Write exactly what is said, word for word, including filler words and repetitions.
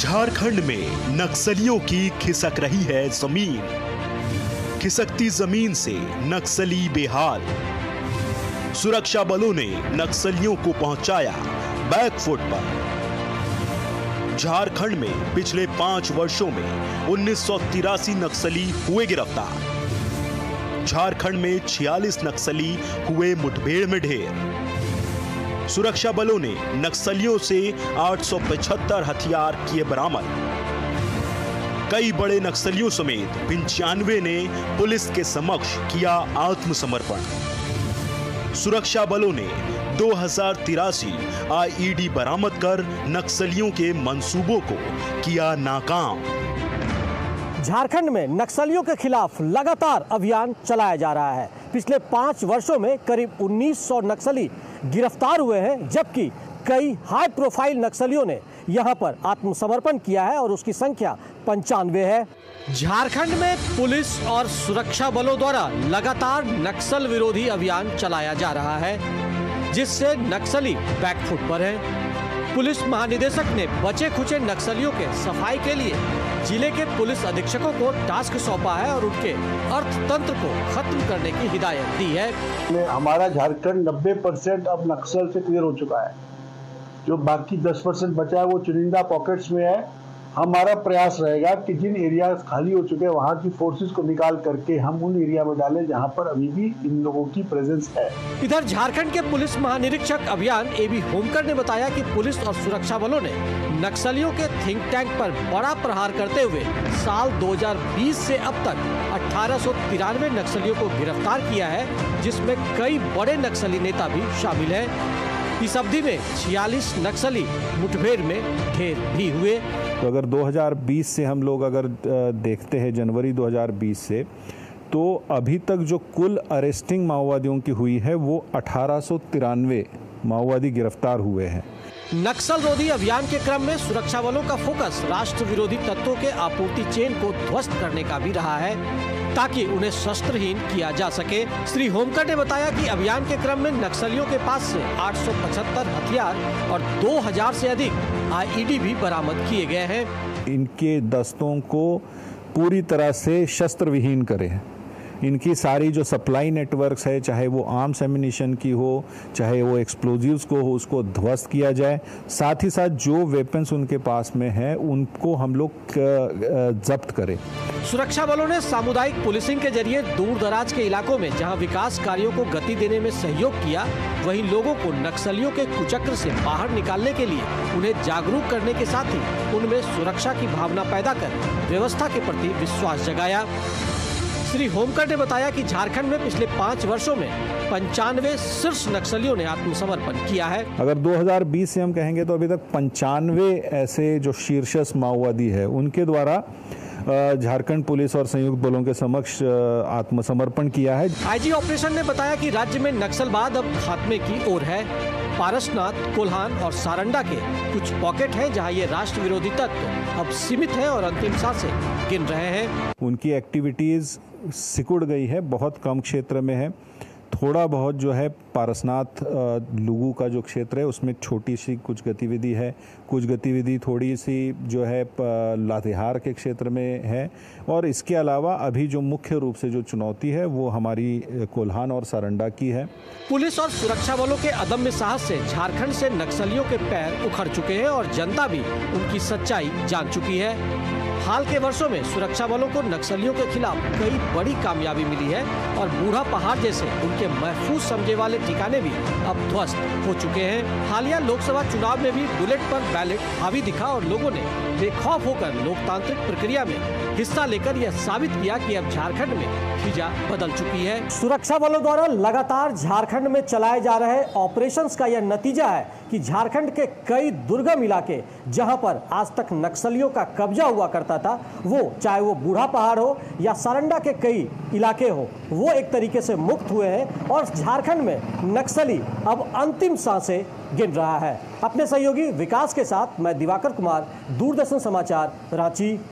झारखंड में नक्सलियों की खिसक रही है जमीन। खिसकती जमीन से नक्सली बेहाल। सुरक्षा बलों ने नक्सलियों को पहुंचाया बैकफुट पर। झारखंड में पिछले पांच वर्षों में उन्नीस सौ तिरासी नक्सली हुए गिरफ्तार। झारखंड में छियालीस नक्सली हुए मुठभेड़ में ढेर। सुरक्षा बलों ने नक्सलियों से आठ सौ पचहत्तर हथियार किए बरामद। कई बड़े नक्सलियों समेत पंचानवे ने पुलिस के समक्ष किया आत्मसमर्पण। सुरक्षा बलों ने दो हजार तिरासी आईईडी बरामद कर नक्सलियों के मंसूबों को किया नाकाम। झारखंड में नक्सलियों के खिलाफ लगातार अभियान चलाया जा रहा है। पिछले पाँच वर्षों में करीब उन्नीस सौ नक्सली गिरफ्तार हुए हैं, जबकि कई हाई प्रोफाइल नक्सलियों ने यहां पर आत्मसमर्पण किया है और उसकी संख्या पंचानवे है। झारखंड में पुलिस और सुरक्षा बलों द्वारा लगातार नक्सल विरोधी अभियान चलाया जा रहा है, जिससे नक्सली बैकफुट पर है। पुलिस महानिदेशक ने बचे खुचे नक्सलियों के सफाई के लिए जिले के पुलिस अधीक्षकों को टास्क सौंपा है और उनके अर्थतंत्र को खत्म करने की हिदायत दी है। हमारा झारखंड नब्बे परसेंट अब नक्सल से क्लियर हो चुका है। जो बाकी दस परसेंट बचा है वो चुनिंदा पॉकेट्स में है। हमारा प्रयास रहेगा कि जिन एरिया खाली हो चुके हैं वहाँ की फोर्सेस को निकाल करके हम उन एरिया में डालें जहाँ पर अभी भी इन लोगों की प्रेजेंस है। इधर झारखंड के पुलिस महानिरीक्षक अभियान एबी होमकर ने बताया कि पुलिस और सुरक्षा बलों ने नक्सलियों के थिंक टैंक पर बड़ा प्रहार करते हुए साल दो हजार बीस से अब तक अठारह सौ तिरानवे नक्सलियों को गिरफ्तार किया है, जिसमें कई बड़े नक्सली नेता भी शामिल है। इस अवधि में छियालीस नक्सली मुठभेड़ में ढेर भी हुए। तो अगर दो हजार बीस से हम लोग अगर देखते हैं, जनवरी दो हजार बीस से, तो अभी तक जो कुल अरेस्टिंग माओवादियों की हुई है वो अठारह सौ तिरानवे माओवादी गिरफ्तार हुए हैं। नक्सल रोधी अभियान के क्रम में सुरक्षा बलों का फोकस राष्ट्र विरोधी तत्वों के आपूर्ति चेन को ध्वस्त करने का भी रहा है, ताकि उन्हें शस्त्रहीन किया जा सके। श्री होमकर ने बताया कि अभियान के क्रम में नक्सलियों के पास से आठ सौ पचहत्तर हथियार और दो हजार से अधिक आईईडी भी बरामद किए गए हैं। इनके दस्तों को पूरी तरह से शस्त्र विहीन करें। इनकी सारी जो सप्लाई नेटवर्क्स है, चाहे वो आर्म्स एमिनिशन की हो, चाहे वो एक्सप्लोजिव्स को हो, उसको ध्वस्त किया जाए। साथ ही साथ जो वेपन्स उनके पास में है उनको हम लोग जब्त करें। सुरक्षा बलों ने सामुदायिक पुलिसिंग के जरिए दूर दराज के इलाकों में जहां विकास कार्यों को गति देने में सहयोग किया, वहीं लोगों को नक्सलियों के कुचक्र से बाहर निकालने के लिए उन्हें जागरूक करने के साथ ही उनमें सुरक्षा की भावना पैदा कर व्यवस्था के प्रति विश्वास जगाया। श्री होमकर ने बताया कि झारखंड में पिछले पाँच वर्षों में पंचानवे शीर्ष नक्सलियों ने आत्मसमर्पण किया है। अगर दो हजार बीस से हम कहेंगे तो अभी तक पंचानवे ऐसे जो शीर्ष माओवादी है उनके द्वारा झारखंड पुलिस और संयुक्त बलों के समक्ष आत्मसमर्पण किया है। आईजी ऑपरेशन ने बताया कि राज्य में नक्सलवाद अब खात्मे की ओर है। पारसनाथ, कोल्हान और सारंडा के कुछ पॉकेट हैं जहां ये राष्ट्र विरोधी तत्व अब सीमित है और अंतिम सांसें गिन रहे हैं। उनकी एक्टिविटीज सिकुड़ गई है, बहुत कम क्षेत्र में है। थोड़ा बहुत जो है पारसनाथ लुगू का जो क्षेत्र है उसमें छोटी सी कुछ गतिविधि है, कुछ गतिविधि थोड़ी सी जो है लातेहार के क्षेत्र में है। और इसके अलावा अभी जो मुख्य रूप से जो चुनौती है वो हमारी कोल्हान और सारंडा की है। पुलिस और सुरक्षा बलों के अदम्य साहस से झारखंड से नक्सलियों के पैर उखड़ चुके हैं और जनता भी उनकी सच्चाई जान चुकी है। हाल के वर्षों में सुरक्षा बलों को नक्सलियों के खिलाफ कई बड़ी कामयाबी मिली है और बूढ़ा पहाड़ जैसे उनके महफूज समझे वाले ठिकाने भी अब ध्वस्त हो चुके हैं। हालिया लोकसभा चुनाव में भी बुलेट पर बैलेट हावी दिखा और लोगों ने बेखौफ होकर लोकतांत्रिक प्रक्रिया में हिस्सा लेकर यह साबित किया कि अब झारखंड में फिजा बदल चुकी है। सुरक्षा बलों द्वारा लगातार झारखंड में चलाए जा रहे ऑपरेशंस का यह नतीजा है कि झारखंड के कई दुर्गम इलाके जहां पर आज तक नक्सलियों का कब्जा हुआ करता था, वो चाहे वो बूढ़ा पहाड़ हो या सारंडा के कई इलाके हो, वो एक तरीके से मुक्त हुए हैं और झारखंड में नक्सली अब अंतिम सांसें गिन रहा है। अपने सहयोगी विकास के साथ मैं दिवाकर कुमार, दूरदर्शन समाचार, रांची।